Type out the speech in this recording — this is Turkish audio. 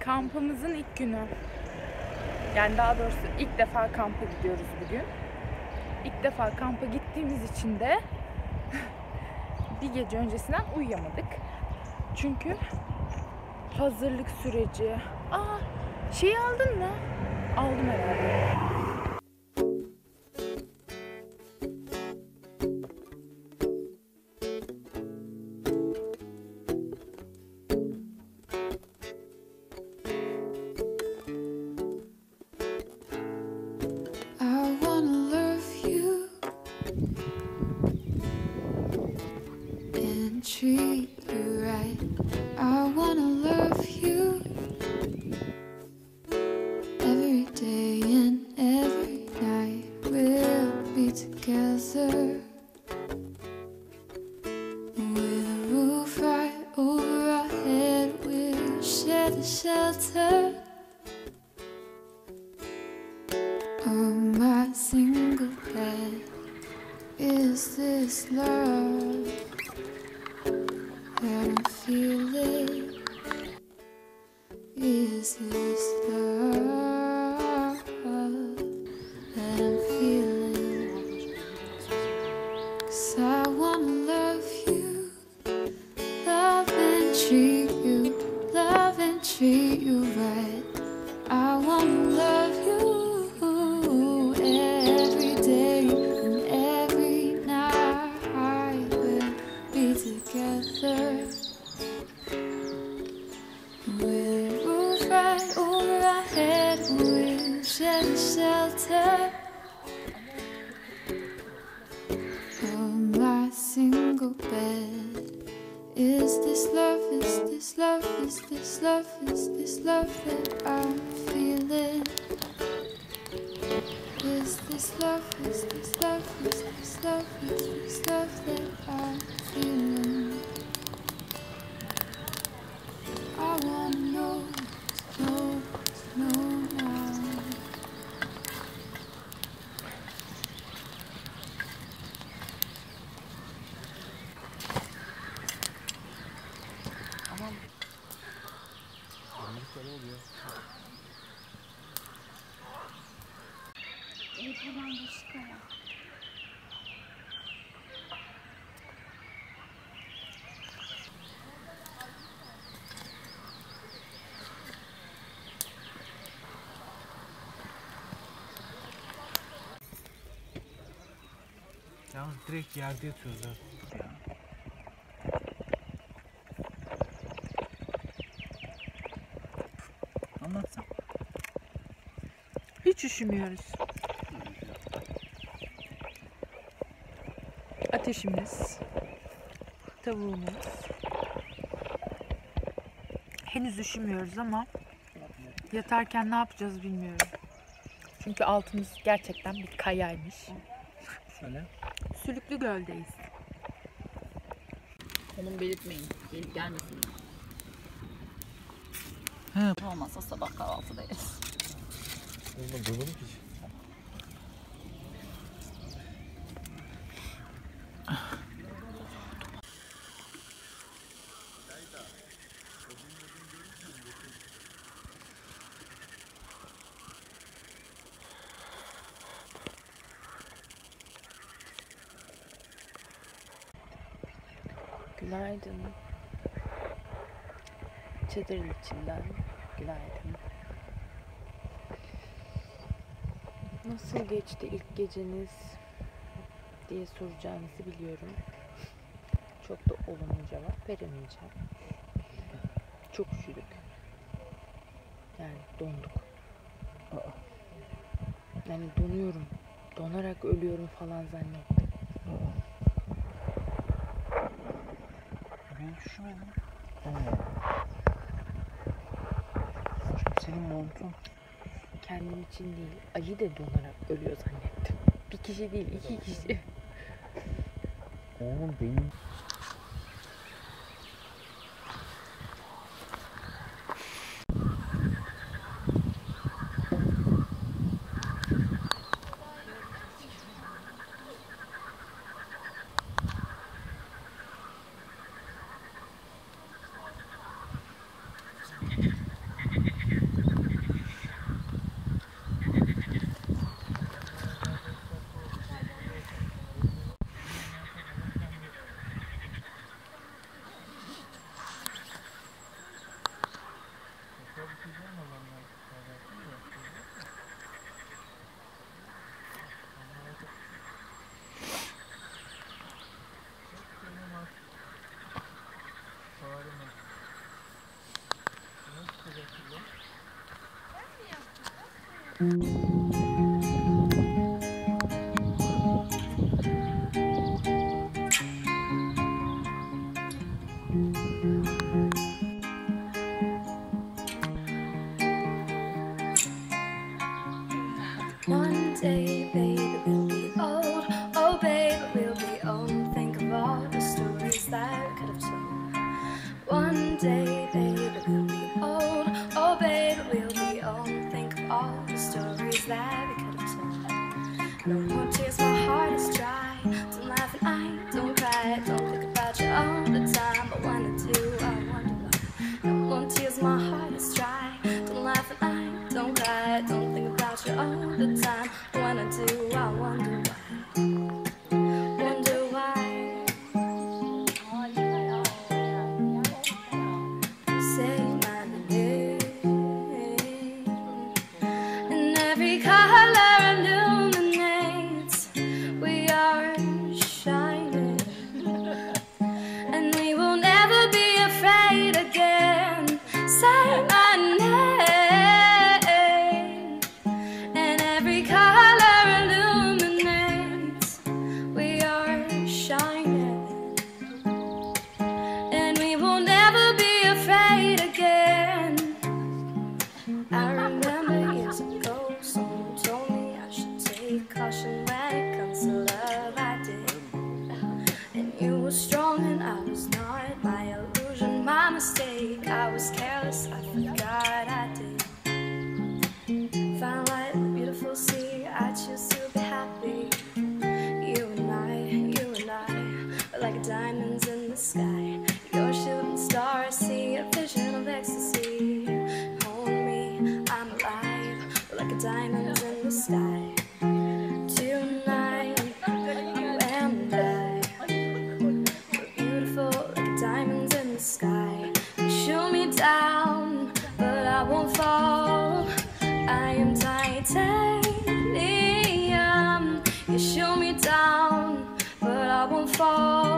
Kampımızın ilk günü. Yani daha doğrusu ilk defa kampa gidiyoruz bugün. İlk defa kampa gittiğimiz için de bir gece öncesinden uyuyamadık. Çünkü hazırlık süreci. Şeyi aldın mı? Aldım herhalde. Treat you right. I wanna love you every day and every night. We'll be together with a roof right over our head. We'll share the shelter on my single bed. Is this love that I'm feeling? Is this love that I'm feeling? 'Cause I wanna love you, love and treat you right. I wanna love you every day and every night. We'll be together with a roof right over our head. We'll share the shelter on my single bed. Is this love, is this love, is this love, is this love that I'm feeling? Is this love, is this love, is this love, is this love that I'm feeling? I wanna know now. Yalnız direkt yerde yatıyoruz ha. Anlatsam. Hiç üşümüyoruz. Ateşimiz, tavuğumuz. Henüz üşümüyoruz ama yatarken ne yapacağız bilmiyorum. Çünkü altımız gerçekten bir kayaymış. Şöyle. Sülüklü Göl'deyiz. Konum belirtmeyin. Gelip gelmesin. He. Olmazsa sabah kahvaltıda yeriz. Oğlum dolu mu ki? Günaydın. Çadırın içinden günaydın. Nasıl geçti ilk geceniz diye soracağınızı biliyorum. Çok da olumlu cevap veremeyeceğim. Çok üşüdük. Yani donduk. Yani donuyorum. Donarak ölüyorum falan zannettim. Ben üşümedim. Senin montun. Kendim için değil, ayı da donarak ölüyor zannettim. Bir kişi değil, 2 kişi. Oğlum benim. One day, baby, we'll be old. Oh, baby, we'll be old. Think of all the stories that we could have told. One day, baby, we'll be old. Oh, baby, we'll be old. Think of all the stories that we could have told. No more tears, my heart is dry. Don't laugh at night, don't cry. Don't think about you all the time. But when I do, I wonder why. No more tears, my heart is dry. Don't laugh at night, don't cry. Don't think about you all the time. When I do, I wonder why. Wonder why. Say my name. And every color illuminates. We are shining. And we will never be afraid again. Say my name. And every color illuminates. We are shining. And we will never be afraid again. I remember years ago, someone told me I should take caution when it comes to love. I did. And you were strong and I was not. My illusion, my mistake. I was careless, I forgot I did. Found light, beautiful sea. I choose to be happy. You and I, are like diamonds in the sky. You're a shooting star, I see a vision of ecstasy. Hold me, I'm alive. We're like diamonds in the sky. Tonight, you and I, we're beautiful like diamonds in the sky. You shoot me down, but I won't fall. I am titanium. You shoot me down, but I won't fall.